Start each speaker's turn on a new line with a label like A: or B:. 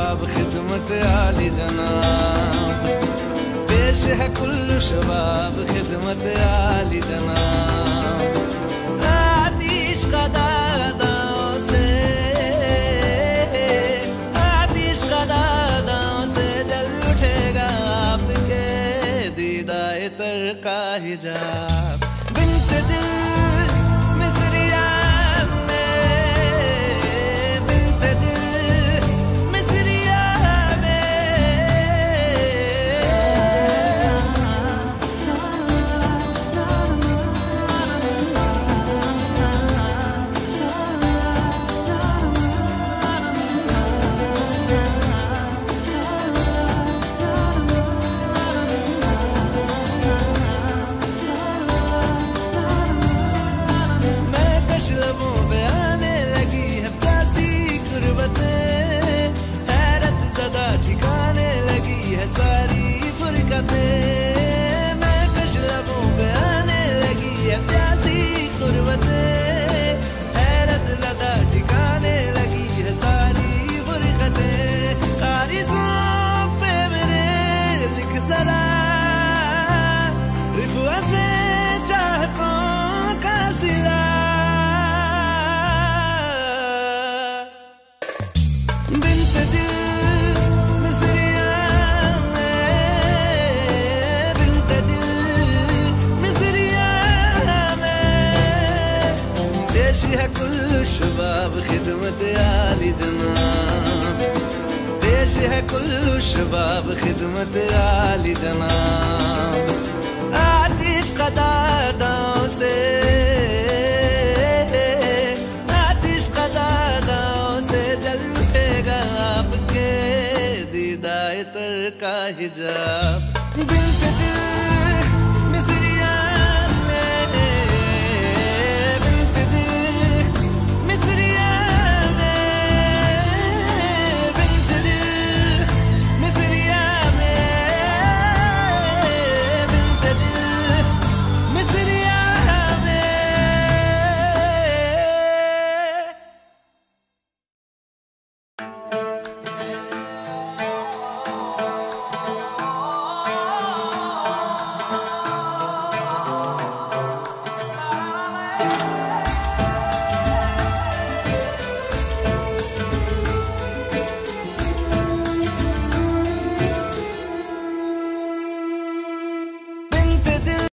A: शबाब खिदमत आली जनाब, पेश है कुल्लू शबाब खिदमत आली जनाब। आतिश कदादाओं से, आतिश कदादाओं से जल उठेगा आपके दीदाए तर का हिजाब। बिन्त दिल मिसरिया में, बिन्त दिल मिसरिया में, लबों पे आने लगी है प्यासी गुर्बतें, हैरत ज़दा ठिकाने लगी है सारी फुरकतें। मैं कश लबों पे आने लगी है प्यासी गुर्बतें, हैरत ज़दा ठिकाने लगी है सारी फुरकतें। कारिज़ों पे मेरे लिख ज़रा रिफ़अतें चाहतों का सिला। बिन्त दिल मिसरिया में, बिन्त दिल मिसरिया में, पेश है कुल्लू शबाब खिदमत आली जनाब, पेश है कुल्लू शबाब खिदमत आली जनाब। आतिश कदादाओं से, आतिश कदादाओं से जल उठेगा आपके दीदाए तर का हिजाब। बिन्त दिल